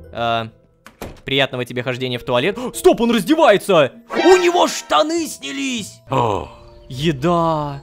Приятного тебе хождения в туалет. Стоп, он раздевается! У него штаны снялись! Еда.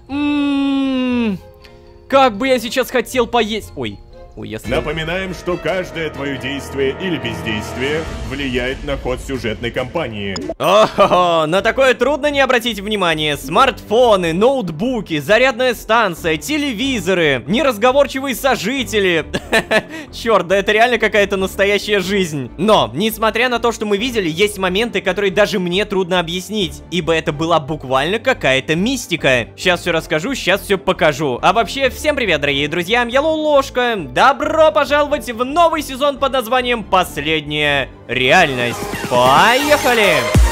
Как бы я сейчас хотел поесть. Ой, если... Напоминаем, что каждое твое действие или бездействие влияет на ход сюжетной кампании. О-хо-хо, на такое трудно не обратить внимание. Смартфоны, ноутбуки, зарядная станция, телевизоры, неразговорчивые сожители. Черт, да это реально какая-то настоящая жизнь. Но, несмотря на то, что мы видели, есть моменты, которые даже мне трудно объяснить, ибо это была буквально какая-то мистика. Сейчас все расскажу, сейчас все покажу. А вообще, всем привет, дорогие друзья, я Лолошка. Добро пожаловать в новый сезон под названием «Последняя реальность». Поехали!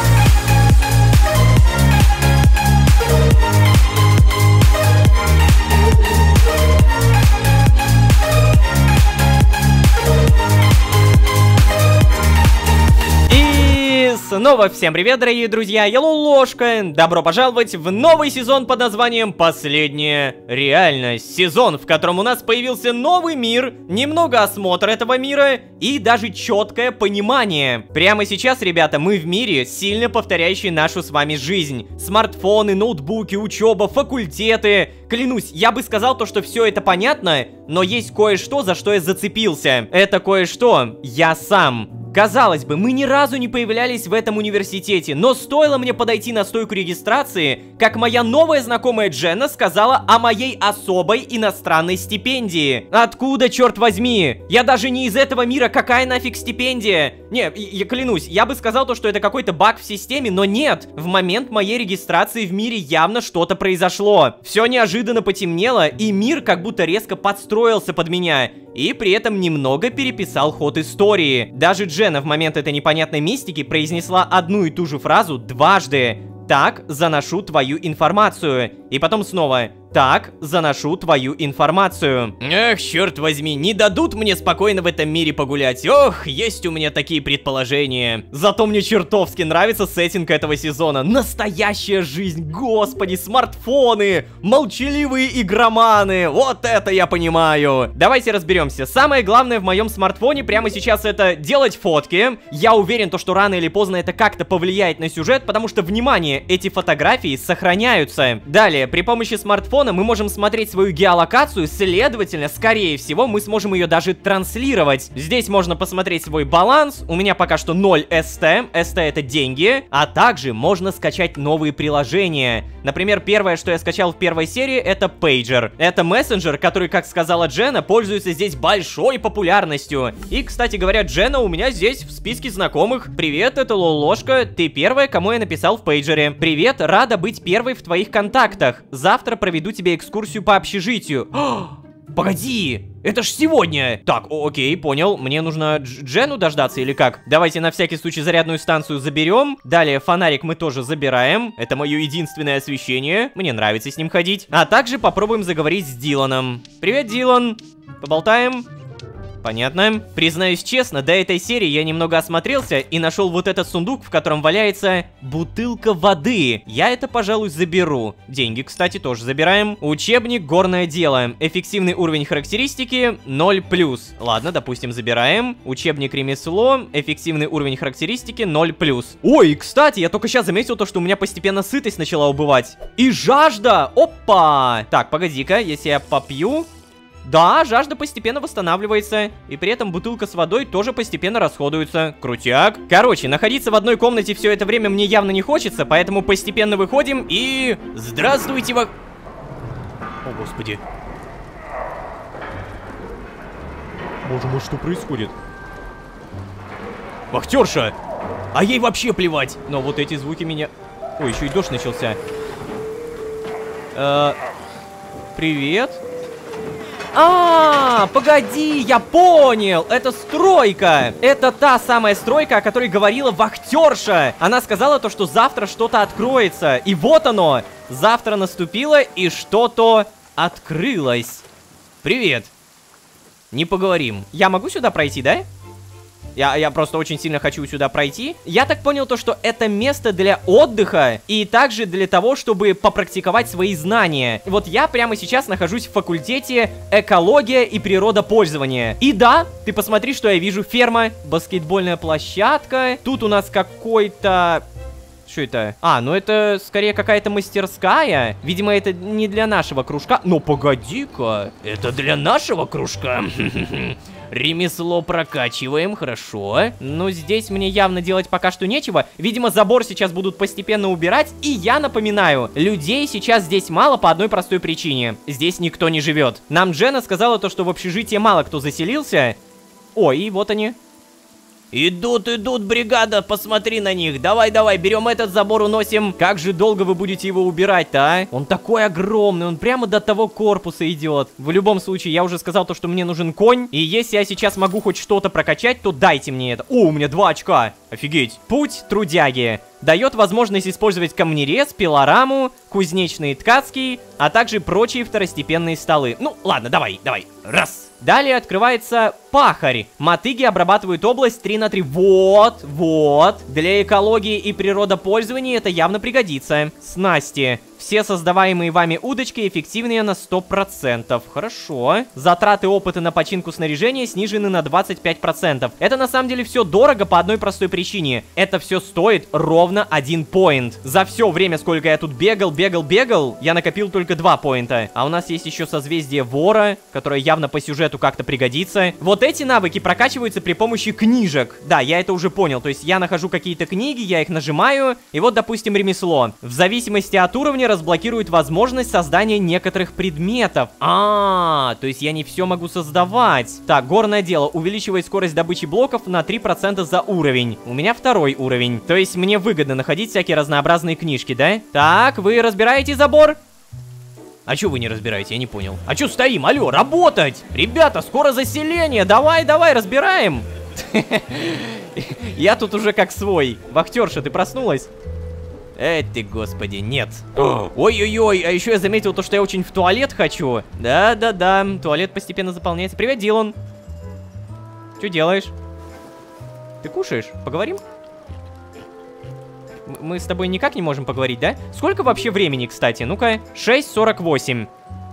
Снова всем привет, дорогие друзья, я Лолошка. Добро пожаловать в новый сезон под названием «Последняя реальность». Сезон, в котором у нас появился новый мир, немного осмотра этого мира и даже четкое понимание. Прямо сейчас, ребята, мы в мире, сильно повторяющий нашу с вами жизнь. Смартфоны, ноутбуки, учеба, факультеты. Клянусь, я бы сказал то, что все это понятно, но есть кое-что, за что я зацепился. Это кое-что я сам. Казалось бы, мы ни разу не появлялись в этом университете, но стоило мне подойти на стойку регистрации, как моя новая знакомая Дженна сказала о моей особой иностранной стипендии. Откуда, черт возьми? Я даже не из этого мира, какая нафиг стипендия? Не, я клянусь, я бы сказал то, что это какой-то баг в системе, но нет. В момент моей регистрации в мире явно что-то произошло. Все неожиданно потемнело, и мир как будто резко подстроился под меня. И при этом немного переписал ход истории. Даже Дженна в момент этой непонятной мистики произнесла одну и ту же фразу дважды. «Так, заношу твою информацию». И потом снова «Так, заношу твою информацию». Эх, черт возьми, не дадут мне спокойно в этом мире погулять. Ох, есть у меня такие предположения. Зато мне чертовски нравится сеттинг этого сезона. Настоящая жизнь, господи, смартфоны, молчаливые игроманы. Вот это я понимаю. Давайте разберемся. Самое главное в моем смартфоне прямо сейчас это делать фотки. Я уверен, что рано или поздно это как-то повлияет на сюжет, потому что, внимание, эти фотографии сохраняются. Далее, при помощи смартфона мы можем смотреть свою геолокацию, следовательно, скорее всего, мы сможем ее даже транслировать. Здесь можно посмотреть свой баланс, у меня пока что 0 СТ, СТ это деньги, а также можно скачать новые приложения. Например, первое, что я скачал в первой серии, это Pager. Это мессенджер, который, как сказала Дженна, пользуется здесь большой популярностью. И, кстати говоря, Дженна у меня здесь в списке знакомых. Привет, это Лолошка, ты первая, кому я написал в Пейджере. Привет, рада быть первой в твоих контактах. Завтра проведу тебе экскурсию по общежитию. Погоди, это ж сегодня. Так, окей, понял. Мне нужно Дженну дождаться или как? Давайте на всякий случай зарядную станцию заберем. Далее фонарик мы тоже забираем. Это мое единственное освещение. Мне нравится с ним ходить. А также попробуем заговорить с Диланом. Привет, Дилан. Поболтаем? Понятно. Признаюсь честно, до этой серии я немного осмотрелся и нашел вот этот сундук, в котором валяется бутылка воды. Я это, пожалуй, заберу. Деньги, кстати, тоже забираем. Учебник «Горное дело». Эффективный уровень характеристики 0+. Ладно, допустим, забираем. Учебник «Ремесло». Эффективный уровень характеристики 0+. Ой, кстати, я только сейчас заметил то, что у меня постепенно сытость начала убывать. И жажда! Опа! Так, погоди-ка, если я попью... Да, жажда постепенно восстанавливается, и при этом бутылка с водой тоже постепенно расходуется. Крутяк. Короче, находиться в одной комнате все это время мне явно не хочется, поэтому постепенно выходим и... Здравствуйте, О, господи. Боже мой, что происходит? Вахтерша! А ей вообще плевать! Но вот эти звуки меня... Ой, еще и дождь начался. Привет. Погоди, я понял, это стройка. Это та самая стройка, о которой говорила вахтерша. Она сказала то, что завтра что-то откроется. И вот оно, завтра наступило и что-то открылось. Привет. Не поговорим. Я могу сюда пройти, да? Я просто очень сильно хочу сюда пройти. Я так понял то, что это место для отдыха и также для того, чтобы попрактиковать свои знания. Вот я прямо сейчас нахожусь в факультете экология и природопользование. И да, ты посмотри, что я вижу. Ферма, баскетбольная площадка. Тут у нас какой-то... Что это? А, ну это скорее какая-то мастерская. Видимо, это не для нашего кружка. Но погоди-ка, это для нашего кружка. Ремесло прокачиваем, хорошо. Но здесь мне явно делать пока что нечего. Видимо, забор сейчас будут постепенно убирать. И я напоминаю, людей сейчас здесь мало по одной простой причине. Здесь никто не живет. Нам Джена сказала то, что в общежитии мало кто заселился. О, и вот они. Идут, бригада, посмотри на них. Давай, берем этот забор, уносим. Как же долго вы будете его убирать-то, а? Он такой огромный, он прямо до того корпуса идет. В любом случае, я уже сказал то, что мне нужен конь. И если я сейчас могу хоть что-то прокачать, то дайте мне это. О, у меня 2 очка. Офигеть. Путь трудяги. Дает возможность использовать камнерез, пилораму, кузнечные, ткацкие, а также прочие второстепенные столы. Ну, ладно, давай. Раз. Далее открывается пахарь. Мотыги обрабатывают область 3 на 3. Вот. Для экологии и природопользования это явно пригодится. Снасти. Все создаваемые вами удочки эффективнее на 100%. Хорошо. Затраты опыта на починку снаряжения снижены на 25%. Это на самом деле все дорого по одной простой причине. Это все стоит ровно 1 поинт. За все время, сколько я тут бегал, я накопил только 2 поинта. А у нас есть еще созвездие вора, которое явно по сюжету как-то пригодится. Вот эти навыки прокачиваются при помощи книжек. Да, я это уже понял. То есть я нахожу какие-то книги, я их нажимаю. И вот, допустим, ремесло. В зависимости от уровня разблокирует возможность создания некоторых предметов. То есть я не все могу создавать. Так, горное дело увеличивает скорость добычи блоков на 3% за уровень. У меня 2-й уровень. То есть мне выгодно находить всякие разнообразные книжки, да? Так, вы разбираете забор? А чё вы не разбираете? Я не понял. А чё стоим? Алло, работать! Ребята, скоро заселение! Давай, разбираем! Я тут уже как свой. Вахтерша, ты проснулась? Ты, господи, нет. Ой-ой-ой, а еще я заметил то, что я очень в туалет хочу. Да, туалет постепенно заполняется. Привет, Дилан. Что делаешь? Ты кушаешь? Поговорим? Мы с тобой никак не можем поговорить, да? Сколько вообще времени, кстати? Ну-ка, 6:48.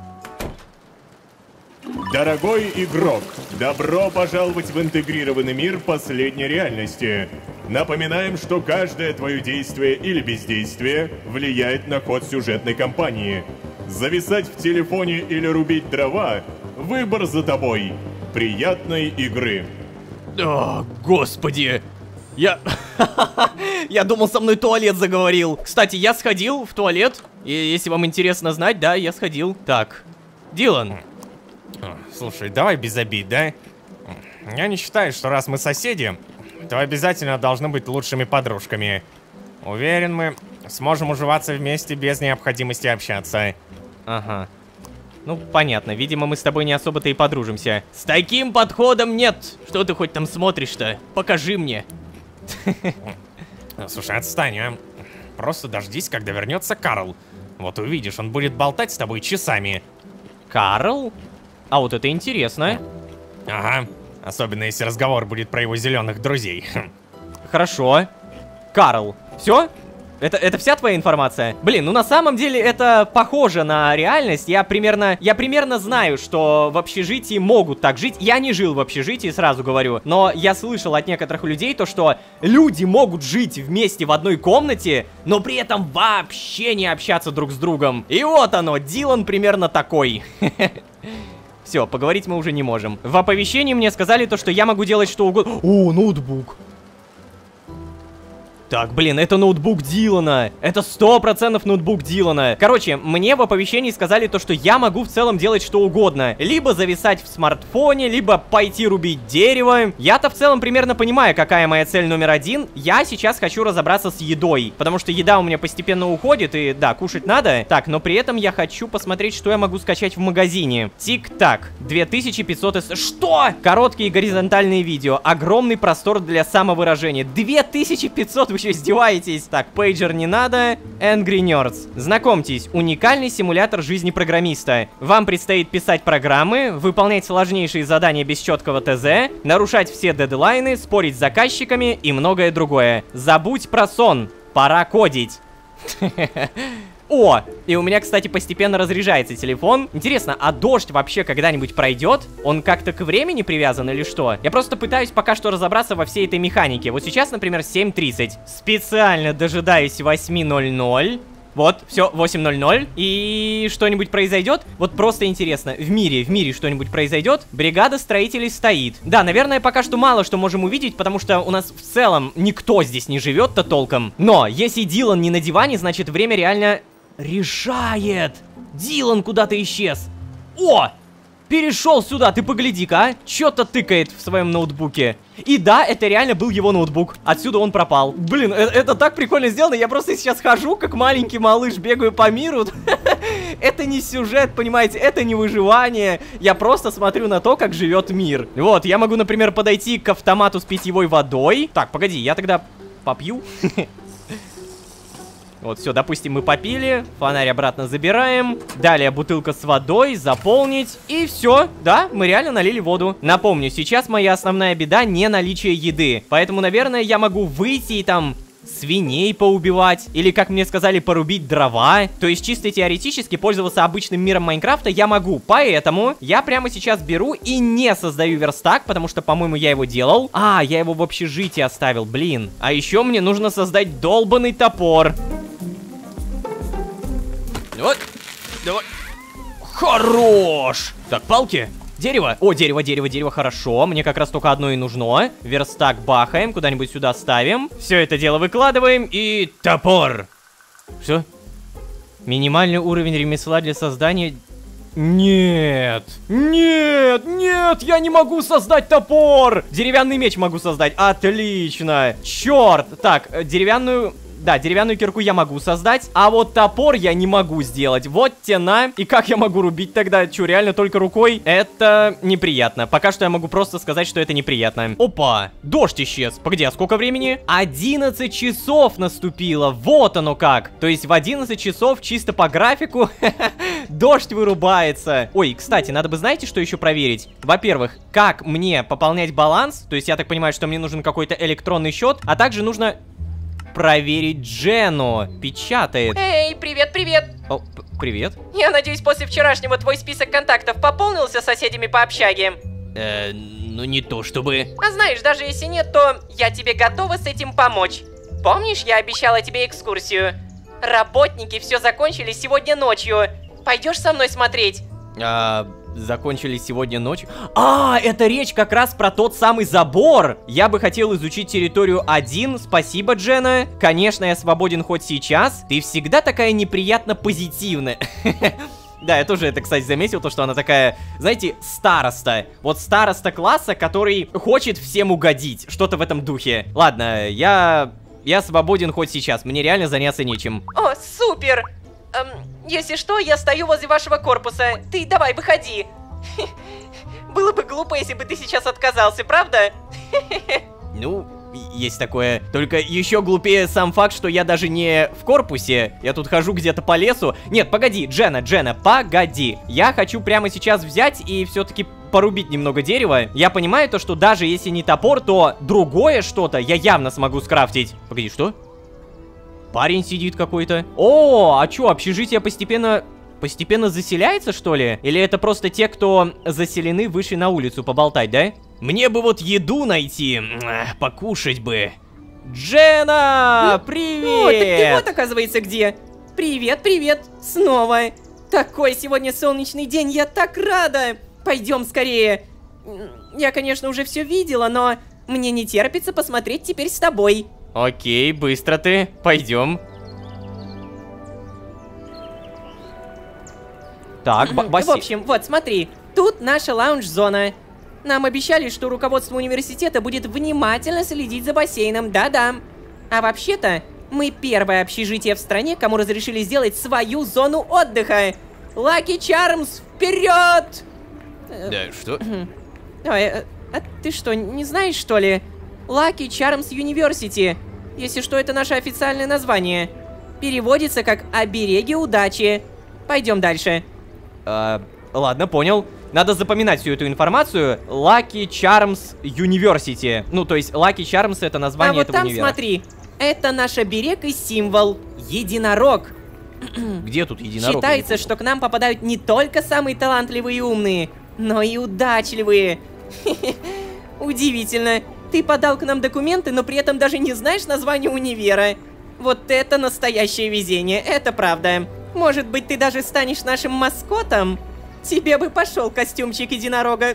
Дорогой игрок, добро пожаловать в интегрированный мир последней реальности. Напоминаем, что каждое твое действие или бездействие влияет на ход сюжетной кампании. Зависать в телефоне или рубить дрова – выбор за тобой. Приятной игры. О, господи. Я думал, со мной туалет заговорил. Кстати, я сходил в туалет. И если вам интересно знать, да, я сходил. Так, Дилан. Слушай, давай без обид, да? Я не считаю, что раз мы соседи, то обязательно должны быть лучшими подружками. Уверен, мы сможем уживаться вместе без необходимости общаться. Ага. Ну, понятно, видимо, мы с тобой не особо-то и подружимся. С таким подходом нет! Что ты хоть там смотришь-то? Покажи мне. Слушай, отстань, а. Просто дождись, когда вернется Карл. Вот увидишь, он будет болтать с тобой часами. Карл? А вот это интересно. Ага. Особенно если разговор будет про его зеленых друзей. Хорошо. Карл. Все? Это вся твоя информация? Блин, ну на самом деле это похоже на реальность. Я примерно знаю, что в общежитии могут так жить. Я не жил в общежитии, сразу говорю. Но я слышал от некоторых людей то, что люди могут жить вместе в одной комнате, но при этом вообще не общаться друг с другом. И вот оно, Дилан примерно такой. Все, поговорить мы уже не можем. В оповещении мне сказали то, что я могу делать что угодно. О, ноутбук. Так, блин, это ноутбук Дилана. Это 100% ноутбук Дилана. Короче, мне в оповещении сказали то, что я могу в целом делать что угодно. Либо зависать в смартфоне, либо пойти рубить дерево. Я-то в целом примерно понимаю, какая моя цель номер 1. Я сейчас хочу разобраться с едой. Потому что еда у меня постепенно уходит, и да, кушать надо. Так, но при этом я хочу посмотреть, что я могу скачать в магазине. Тик-так, 2500... Что? Короткие горизонтальные видео. Огромный простор для самовыражения. 2500, вы что, издеваетесь? Так, пейджер не надо. Angry Nerds. Знакомьтесь, уникальный симулятор жизни программиста. Вам предстоит писать программы, выполнять сложнейшие задания без четкого ТЗ, нарушать все дедлайны, спорить с заказчиками и многое другое. Забудь про сон. Пора кодить. О, и у меня, кстати, постепенно разряжается телефон. Интересно, а дождь вообще когда-нибудь пройдет? Он как-то к времени привязан или что? Я просто пытаюсь пока что разобраться во всей этой механике. Вот сейчас, например, 7:30. Специально дожидаюсь 8:00. Вот, все, 8:00. И что-нибудь произойдет? Вот просто интересно, в мире что-нибудь произойдет? Бригада строителей стоит. Да, наверное, пока что мало что можем увидеть, потому что у нас в целом никто здесь не живет-то толком. Но если Дилан не на диване, значит время реально решает. Дилан куда-то исчез. О! Перешел сюда, ты погляди-ка, а? Чё-то тыкает в своем ноутбуке. И да, это реально был его ноутбук. Отсюда он пропал. Блин, это так прикольно сделано. Я просто сейчас хожу, как маленький малыш, бегаю по миру. Это не сюжет, понимаете, это не выживание. Я просто смотрю на то, как живет мир. Вот, я могу, например, подойти к автомату с питьевой водой. Так, погоди, я тогда попью. Вот, все, допустим, мы попили, фонарь обратно забираем. Далее бутылка с водой, заполнить. И все, да, мы реально налили воду. Напомню, сейчас моя основная беда не наличие еды. Поэтому, наверное, я могу выйти и там свиней поубивать. Или, как мне сказали, порубить дрова. То есть, чисто теоретически, пользоваться обычным миром Майнкрафта я могу. Поэтому я прямо сейчас беру и не создаю верстак, потому что, по-моему, я его делал. А, я его в общежитии оставил, блин. А еще мне нужно создать долбанный топор. Вот, давай. Хорош! Так, палки. Дерево. О, дерево, хорошо. Мне как раз только одно и нужно. Верстак бахаем, куда-нибудь сюда ставим. Все это дело выкладываем и топор. Все. Минимальный уровень ремесла для создания... Нет, я не могу создать топор. Деревянный меч могу создать. Отлично. Черт. Так, деревянную кирку я могу создать, а вот топор я не могу сделать. Вот тена. И как я могу рубить тогда? Че, реально только рукой? Это неприятно. Пока что я могу просто сказать, что это неприятно. Опа, дождь исчез. Погоди, а сколько времени? 11 часов наступило. Вот оно как. То есть в 11 часов чисто по графику дождь вырубается. Ой, кстати, надо бы, знаете, что еще проверить? Во-первых, как мне пополнять баланс? То есть я так понимаю, что мне нужен какой-то электронный счет, а также нужно... проверить Джену. Печатает. Эй, привет. О, привет. Я надеюсь, после вчерашнего твой список контактов пополнился с соседями по общаге? Ну не то чтобы... А знаешь, даже если нет, то я тебе готова с этим помочь. Помнишь, я обещала тебе экскурсию? Работники все закончили сегодня ночью. Пойдешь со мной смотреть? Закончили сегодня ночью. А, это речь как раз про тот самый забор. Я бы хотел изучить территорию 1. Спасибо, Джена. Конечно, я свободен хоть сейчас. Ты всегда такая неприятно позитивная. Да, я тоже это, кстати, заметил, то, что она такая, знаете, староста. Вот староста класса, который хочет всем угодить. Что-то в этом духе. Ладно, я свободен хоть сейчас. Мне реально заняться нечем. О, супер! Если что, я стою возле вашего корпуса. Ты давай, выходи. Было бы глупо, если бы ты сейчас отказался, правда? Ну, есть такое. Только еще глупее сам факт, что я даже не в корпусе. Я тут хожу где-то по лесу. Нет, погоди, Джена, погоди. Я хочу прямо сейчас взять и все-таки порубить немного дерева. Я понимаю то, что даже если не топор, то другое что-то я явно смогу скрафтить. Погоди, что? Парень сидит какой-то. О, а чё, общежитие постепенно заселяется, что ли? Или это просто те, кто заселены, вышли на улицу поболтать, да? Мне бы вот еду найти, покушать бы. Джена, привет! О, так ты вот, оказывается, где. Привет, снова. Такой сегодня солнечный день, я так рада. Пойдем скорее. Я, конечно, уже все видела, но мне не терпится посмотреть теперь с тобой. Окей, быстро ты. Пойдем. Так, В общем, вот смотри, тут наша лаунж-зона. Нам обещали, что руководство университета будет внимательно следить за бассейном, да-да. А вообще-то, мы первое общежитие в стране, кому разрешили сделать свою зону отдыха. Lucky Charms, вперед! Да, что? Ой, а ты что, не знаешь, что ли? Lucky Charms University. Если что, это наше официальное название. Переводится как «обереги удачи». Пойдем дальше. Ладно, понял. Надо запоминать всю эту информацию. Lucky Charms University. Ну, то есть Lucky Charms это название вот этого там, универа. смотри, это наш оберег и символ. Единорог. Где тут единорог? Считается, что к нам попадают не только самые талантливые и умные, но и удачливые. Удивительно. Ты подал к нам документы, но при этом даже не знаешь название универа. Вот это настоящее везение, это правда. Может быть, ты даже станешь нашим маскотом? Тебе бы пошел костюмчик единорога.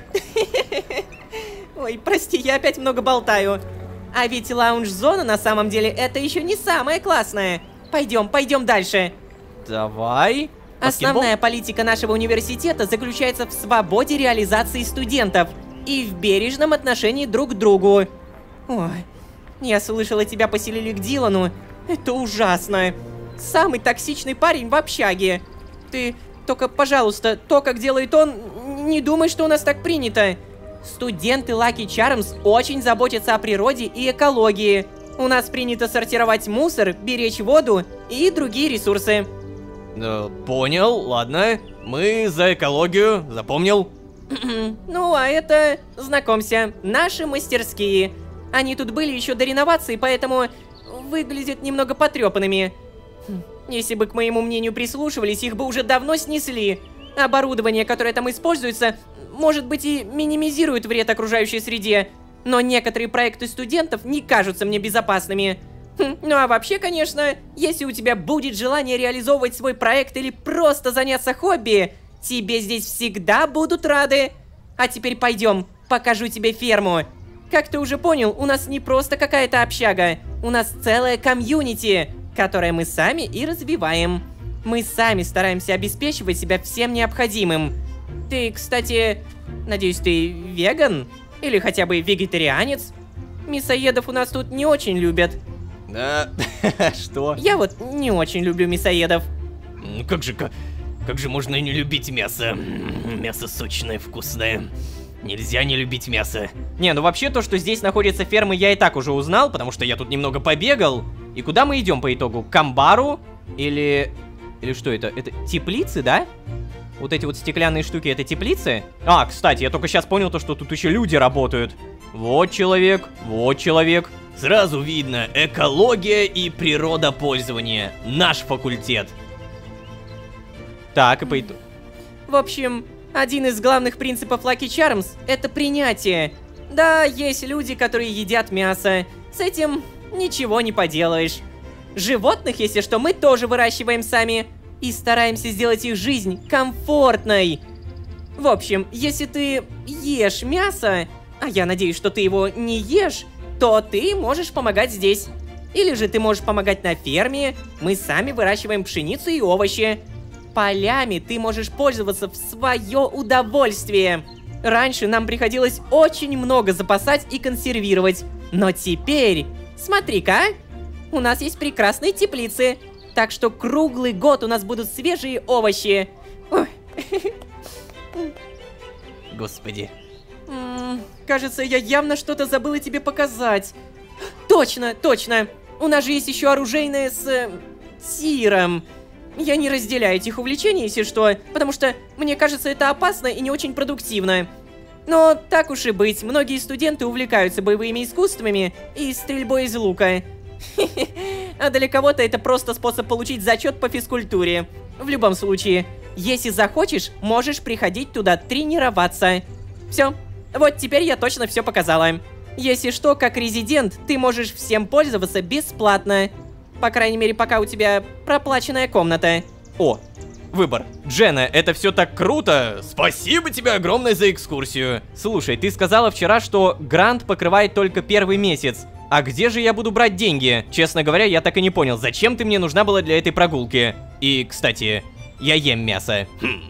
Ой, прости, я опять много болтаю. А ведь лаунж-зона на самом деле это еще не самое классное. Пойдем дальше. Давай. Основная политика нашего университета заключается в свободе реализации студентов и в бережном отношении друг к другу. Ой, я слышала, тебя поселили к Дилану. Это ужасно. Самый токсичный парень в общаге. Ты только, пожалуйста, то, как делает он, не думай, что у нас так принято. Студенты Lucky Charms очень заботятся о природе и экологии. У нас принято сортировать мусор, беречь воду и другие ресурсы. Понял, ладно. Мы за экологию, запомнил. Ну, а это, знакомься, наши мастерские. Они тут были еще до реновации, поэтому выглядят немного потрепанными. Если бы к моему мнению прислушивались, их бы уже давно снесли. Оборудование, которое там используется, может быть и минимизирует вред окружающей среде, но некоторые проекты студентов не кажутся мне безопасными. Ну а вообще, конечно, если у тебя будет желание реализовывать свой проект или просто заняться хобби, тебе здесь всегда будут рады. А теперь пойдем, покажу тебе ферму. Как ты уже понял, у нас не просто какая-то общага, у нас целая комьюнити, которое мы сами и развиваем. Мы сами стараемся обеспечивать себя всем необходимым. Ты, кстати, надеюсь, ты веган? Или хотя бы вегетарианец? Мясоедов у нас тут не очень любят. Что? Я вот не очень люблю мясоедов. Как же можно не любить мясо? Мясо сочное, вкусное. Нельзя не любить мясо. Не, ну вообще то, что здесь находится ферма, я и так уже узнал, потому что я тут немного побегал. И куда мы идем по итогу? К амбару? Или что это? Это теплицы, да? Вот эти вот стеклянные штуки, это теплицы? А, кстати, я только сейчас понял то, что тут еще люди работают. Вот человек, вот человек. Сразу видно, экология и природопользование. Наш факультет. Так, и по итогу. В общем, один из главных принципов Lucky Charms — это принятие. Да, есть люди, которые едят мясо. С этим ничего не поделаешь. Животных, если что, мы тоже выращиваем сами. И стараемся сделать их жизнь комфортной. В общем, если ты ешь мясо, а я надеюсь, что ты его не ешь, то ты можешь помогать здесь. Или же ты можешь помогать на ферме. Мы сами выращиваем пшеницу и овощи. Полями ты можешь пользоваться в свое удовольствие. Раньше нам приходилось очень много запасать и консервировать. Но теперь, смотри-ка, у нас есть прекрасные теплицы. Так что круглый год у нас будут свежие овощи. Ой. Господи. Кажется, я явно что-то забыла тебе показать. Точно, точно. У нас же есть еще оружейное с тиром. Я не разделяю этих увлечений, если что, потому что мне кажется, это опасно и не очень продуктивно. Но так уж и быть, многие студенты увлекаются боевыми искусствами и стрельбой из лука. А для кого-то это просто способ получить зачет по физкультуре. В любом случае, если захочешь, можешь приходить туда тренироваться. Все, вот теперь я точно все показала. Если что, как резидент, ты можешь всем пользоваться бесплатно. По крайней мере, пока у тебя проплаченная комната. О, выбор. Джена, это все так круто. Спасибо тебе огромное за экскурсию. Слушай, ты сказала вчера, что грант покрывает только первый месяц. А где же я буду брать деньги? Честно говоря, я так и не понял, зачем ты мне нужна была для этой прогулки. И, кстати, я ем мясо.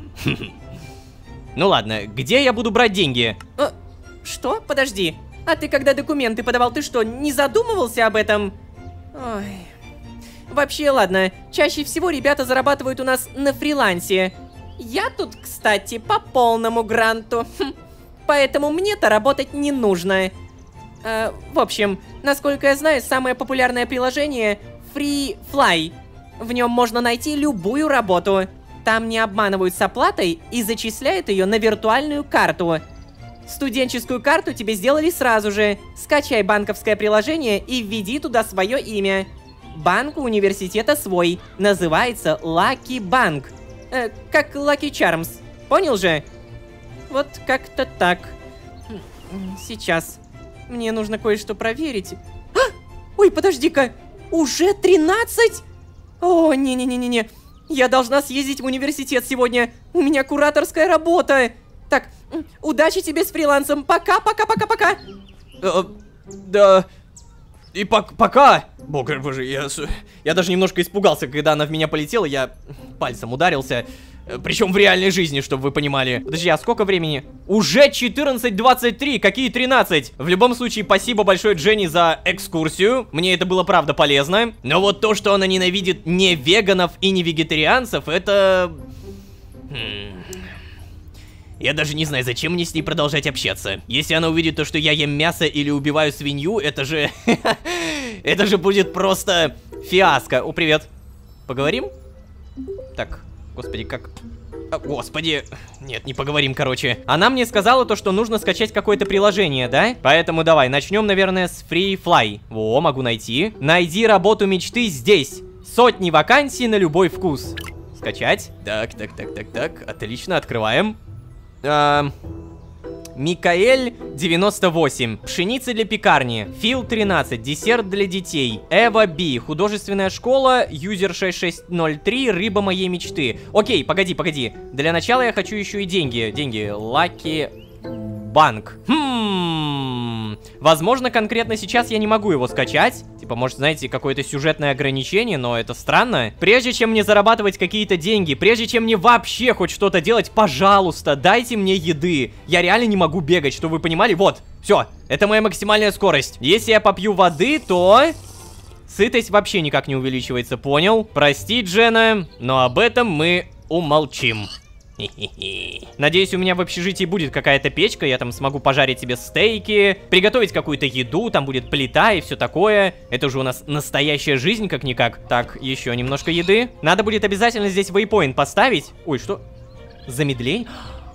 Ну ладно, где я буду брать деньги? Что? Подожди. А ты когда документы подавал, ты что, не задумывался об этом? Ой. Вообще, ладно. Чаще всего ребята зарабатывают у нас на фрилансе. Я тут, кстати, по полному гранту. Поэтому мне-то работать не нужно. В общем, насколько я знаю, самое популярное приложение Free Fly. В нем можно найти любую работу. Там не обманывают с оплатой и зачисляют ее на виртуальную карту. Студенческую карту тебе сделали сразу же. Скачай банковское приложение и введи туда свое имя. Банк у университета свой. Называется Lucky Bank. Как Lucky Charms. Понял же? Вот как-то так. Сейчас. Мне нужно кое-что проверить. Ой, подожди-ка. Уже 13? О, не-не-не-не-не. Я должна съездить в университет сегодня. У меня кураторская работа. Так, удачи тебе с фрилансом. Пока. Да... И пока... Боже, я даже немножко испугался, когда она в меня полетела, я пальцем ударился. Причем в реальной жизни, чтобы вы понимали. Подожди, а сколько времени? Уже 14:23, какие 13? В любом случае, спасибо большое Дженни за экскурсию. Мне это было правда полезно. Но вот то, что она ненавидит не веганов и не вегетарианцев, это... Я даже не знаю, зачем мне с ней продолжать общаться. Если она увидит то, что я ем мясо или убиваю свинью, это же... это же будет просто фиаско. О, привет. Поговорим? Так, господи, как... Господи. Нет, не поговорим, короче. Она мне сказала то, что нужно скачать какое-то приложение, да? Поэтому давай, начнем, наверное, с Free Fly. Во, могу найти. Найди работу мечты здесь. Сотни вакансий на любой вкус. Скачать. Так. Отлично, открываем. Микаэль 98. Пшеница для пекарни. Фил 13. Десерт для детей. Эва Би. Художественная школа. Юзер 6603. Рыба моей мечты. Окей, погоди. Для начала я хочу еще и деньги. Lucky Bank. Возможно, конкретно сейчас я не могу его скачать. Типа, может, знаете, какое-то сюжетное ограничение, но это странно. Прежде чем мне зарабатывать какие-то деньги, прежде чем мне вообще хоть что-то делать, пожалуйста, дайте мне еды. Я реально не могу бегать, чтобы вы понимали. Вот, все, это моя максимальная скорость. Если я попью воды, то... сытость вообще никак не увеличивается, понял? Прости, Джена, но об этом мы умолчим. Надеюсь, у меня в общежитии будет какая-то печка, я там смогу пожарить себе стейки, приготовить какую-то еду, там будет плита и все такое. Это же у нас настоящая жизнь, как-никак. Так, еще немножко еды. Надо будет обязательно здесь вейпоинт поставить. Ой, что? Замедление?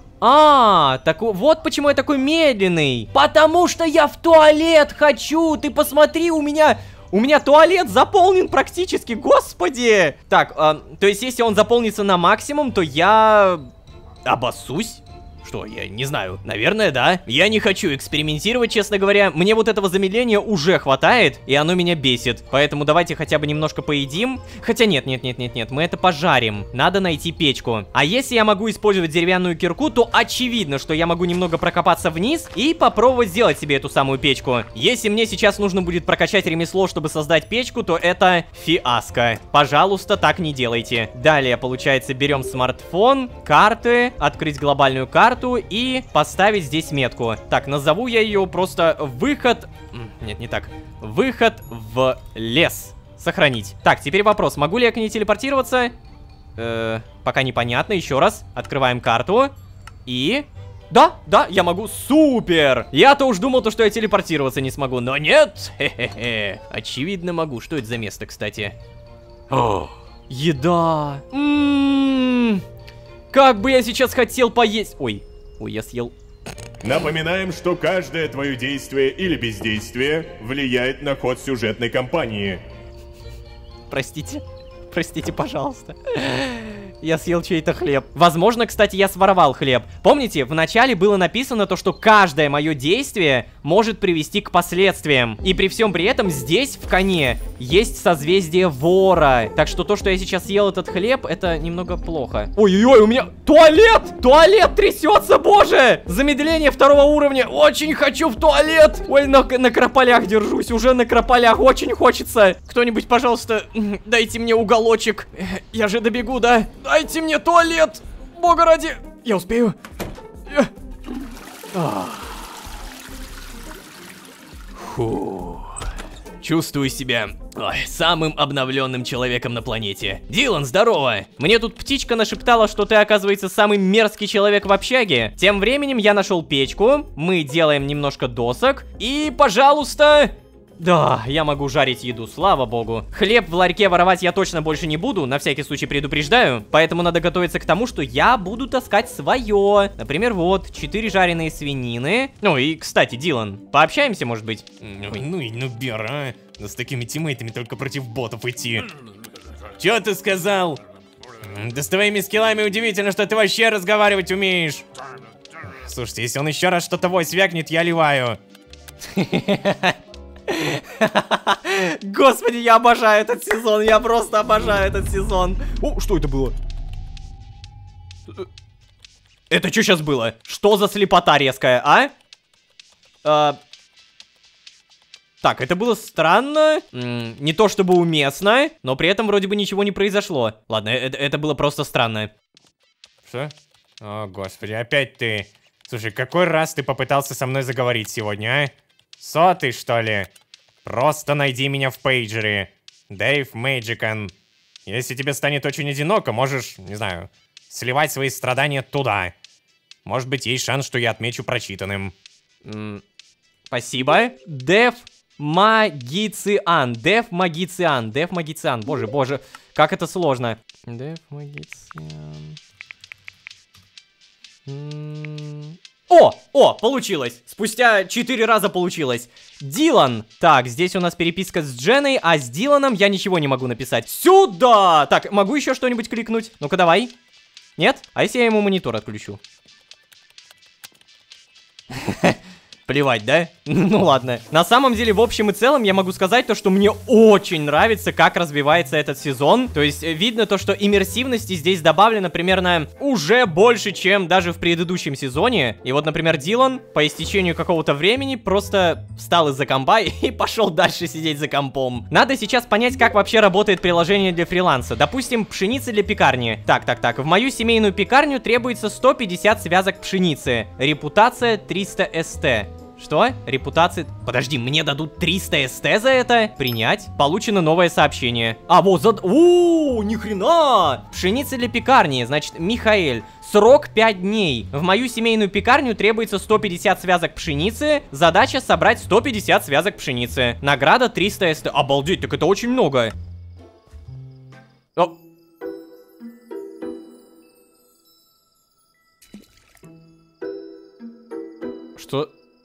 Так вот почему я такой медленный. Потому что я в туалет хочу, ты посмотри, у меня туалет заполнен практически, господи! Так, то есть если он заполнится на максимум, то я... обоссусь? Что, я не знаю, наверное, да. Я не хочу экспериментировать, честно говоря. Мне вот этого замедления уже хватает, и оно меня бесит. Поэтому давайте хотя бы немножко поедим. Хотя нет, мы это пожарим. Надо найти печку. А если я могу использовать деревянную кирку, то очевидно, что я могу немного прокопаться вниз и попробовать сделать себе эту самую печку. Если мне сейчас нужно будет прокачать ремесло, чтобы создать печку, то это фиаско. Пожалуйста, так не делайте. Далее, получается, берем смартфон, карты, открыть глобальную карту и поставить здесь метку. Так, назову я ее просто выход... Нет, не так. Выход в лес. Сохранить. Так, теперь вопрос. Могу ли я к ней телепортироваться? Пока непонятно. Еще раз. Открываем карту. И... Да, я могу. Супер! Я-то уж думал, что я телепортироваться не смогу. Но нет! Хе-хе-хе. Очевидно могу. Что это за место, кстати? О, еда. Как бы я сейчас хотел поесть. Ой, я съел. Напоминаем, что каждое твое действие или бездействие влияет на ход сюжетной кампании. Простите, пожалуйста. Я съел чей-то хлеб. Возможно, кстати, я своровал хлеб. Помните, в начале было написано то, что каждое мое действие может привести к последствиям. И при всем при этом здесь, в коне, есть созвездие вора. Так что то, что я сейчас съел этот хлеб, это немного плохо. Ой-ой-ой, у меня туалет! Туалет трясется, боже! Замедление 2-го уровня. Очень хочу в туалет! Ой, на крополях держусь, уже на крополях. Очень хочется. Кто-нибудь, пожалуйста, дайте мне уголочек. Я же добегу, да? Дайте мне туалет! Бога ради! Я успею? Чувствую себя самым обновленным человеком на планете. Дилан, здорово! Мне тут птичка нашептала, что ты, оказывается, самый мерзкий человек в общаге. Тем временем я нашел печку, мы делаем немножко досок, и, пожалуйста... Да, я могу жарить еду, слава богу. Хлеб в ларьке воровать я точно больше не буду, на всякий случай предупреждаю. Поэтому надо готовиться к тому, что я буду таскать свое. Например, вот, 4 жареные свинины. Ну и, кстати, Дилан, пообщаемся, может быть? Ну и нубер, а? Да с такими тиммейтами только против ботов идти. Чё ты сказал? Да с твоими скиллами удивительно, что ты вообще разговаривать умеешь. Слушайте, если он еще раз что-то войс вякнет, я ливаю. Господи, я обожаю этот сезон, я просто обожаю этот сезон. О, что это было? Это что сейчас было? Что за слепота резкая, а? Так, это было странно, не то чтобы уместно, но при этом вроде бы ничего не произошло. Ладно, это было просто странно. Что? О, господи, опять ты. Слушай, какой раз ты попытался со мной заговорить сегодня, а? Сотый, что ли? Просто найди меня в пейджере. Дэйв Мэджикан. Если тебе станет очень одиноко, можешь, не знаю, сливать свои страдания туда. Может быть, есть шанс, что я отмечу прочитанным. Спасибо. Дэв Магициан. Дэв Магициан. Дэв Магициан. Боже, как это сложно. Дэв Магициан. О, получилось. Спустя 4 раза получилось. Дилан. Так, здесь у нас переписка с Дженной, а с Диланом я ничего не могу написать. Сюда! Так, могу еще что-нибудь кликнуть? Ну-ка, давай. Нет? А если я ему монитор отключу? Плевать, да? Ну ладно. На самом деле, в общем и целом, я могу сказать то, что мне очень нравится, как развивается этот сезон. То есть, видно то, что иммерсивности здесь добавлено примерно уже больше, чем даже в предыдущем сезоне. И вот, например, Дилан по истечению какого-то времени просто встал из-за компа и пошел дальше сидеть за компом. Надо сейчас понять, как вообще работает приложение для фриланса. Допустим, пшеница для пекарни. Так. В мою семейную пекарню требуется 150 связок пшеницы. Репутация 300 СТ. Что? Репутация... Подожди, мне дадут 300 СТ за это? Принять. Получено новое сообщение. А, вот, ни хрена! Пшеница для пекарни, значит, Михаэль. Срок 5 дней. В мою семейную пекарню требуется 150 связок пшеницы. Задача собрать 150 связок пшеницы. Награда 300 СТ. Обалдеть, так это очень много. О. Что...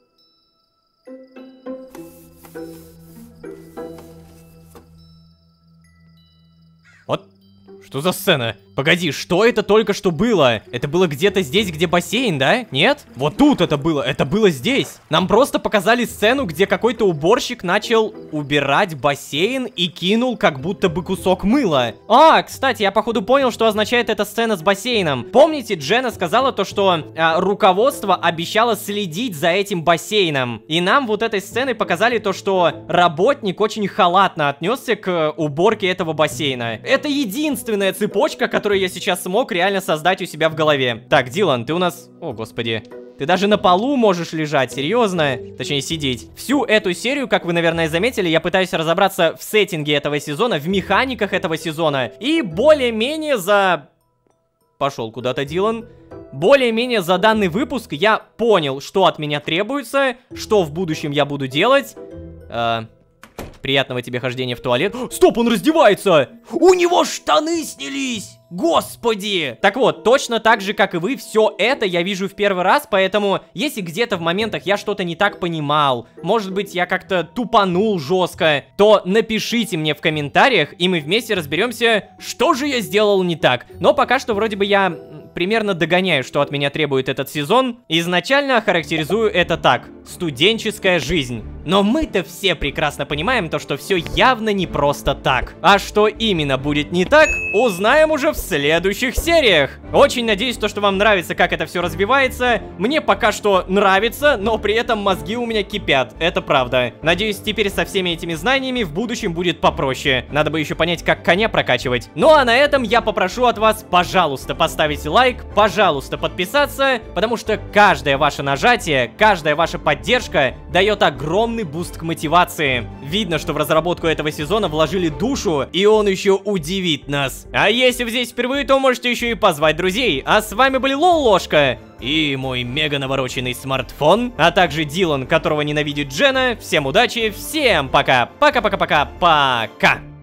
Вот, что за сцена? Погоди, что это только что было? Это было где-то здесь, где бассейн, да? Нет? Вот тут это было здесь. Нам просто показали сцену, где какой-то уборщик начал убирать бассейн и кинул как будто бы кусок мыла. А, кстати, я походу понял, что означает эта сцена с бассейном. Помните, Дженна сказала то, что руководство обещало следить за этим бассейном. И нам вот этой сценой показали то, что работник очень халатно отнесся к уборке этого бассейна. Это единственная цепочка, которую я сейчас смог реально создать у себя в голове. Так, Дилан, ты у нас... О, господи. Ты даже на полу можешь лежать, серьезно? Точнее, сидеть. Всю эту серию, как вы, наверное, заметили, я пытаюсь разобраться в сеттинге этого сезона, в механиках этого сезона. И более-менее за... Пошел куда-то, Дилан. Более-менее за данный выпуск я понял, что от меня требуется, что в будущем я буду делать. Приятного тебе хождения в туалет. Стоп, он раздевается! У него штаны снялись! Господи! Так вот, точно так же, как и вы, все это я вижу в первый раз, поэтому, если где-то в моментах я что-то не так понимал, может быть, я как-то тупанул жестко, то напишите мне в комментариях, и мы вместе разберемся, что же я сделал не так. Но пока что вроде бы я примерно догоняю, что от меня требует этот сезон. Изначально охарактеризую это так: студенческая жизнь. Но мы-то все прекрасно понимаем то, что все явно не просто так. А что именно будет не так, узнаем уже в следующих сериях. Очень надеюсь, что вам нравится, как это все развивается. Мне пока что нравится, но при этом мозги у меня кипят. Это правда. Надеюсь, теперь со всеми этими знаниями в будущем будет попроще. Надо бы еще понять, как коня прокачивать. Ну а на этом я попрошу от вас, пожалуйста, поставить лайк лайк, пожалуйста, подписаться, потому что каждое ваше нажатие, каждая ваша поддержка дает огромный буст к мотивации. Видно, что в разработку этого сезона вложили душу, и он еще удивит нас. А если вы здесь впервые, то можете еще и позвать друзей. А с вами были Лолошка и мой мега навороченный смартфон, а также Дилан, которого ненавидит Джена. Всем удачи, всем пока. Пока-пока-пока-пока.